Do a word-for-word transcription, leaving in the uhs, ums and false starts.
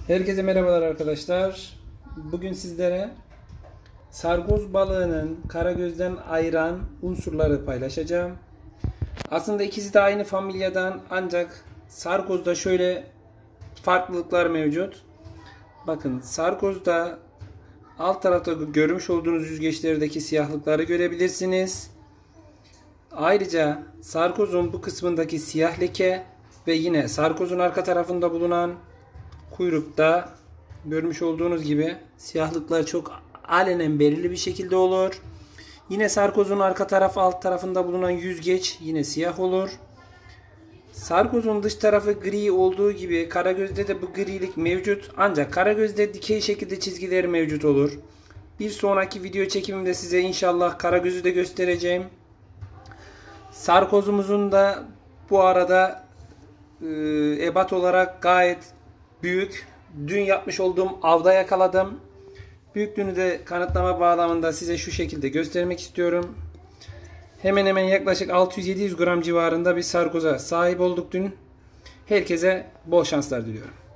Herkese merhabalar arkadaşlar. Bugün sizlere sargoz balığının karagözden ayıran unsurları paylaşacağım. Aslında ikisi de aynı familyadan, ancak sargozda şöyle farklılıklar mevcut. Bakın, sargozda alt tarafta görmüş olduğunuz yüzgeçlerdeki siyahlıkları görebilirsiniz. Ayrıca sargozun bu kısmındaki siyah leke ve yine sargozun arka tarafında bulunan kuyrukta görmüş olduğunuz gibi siyahlıklar çok alenen belirli bir şekilde olur. Yine sargozun arka taraf alt tarafında bulunan yüzgeç yine siyah olur. Sargozun dış tarafı gri olduğu gibi karagözde de bu grilik mevcut. Ancak karagözde dikey şekilde çizgileri mevcut olur. Bir sonraki video çekimimde size inşallah karagözü de göstereceğim. Sargozumuzun da bu arada e, ebat olarak gayet büyük. Dün yapmış olduğum avda yakaladım. Büyüklüğünü de kanıtlama bağlamında size şu şekilde göstermek istiyorum. Hemen hemen yaklaşık altı yüz yedi yüz gram civarında bir sargoza sahip olduk dün. Herkese bol şanslar diliyorum.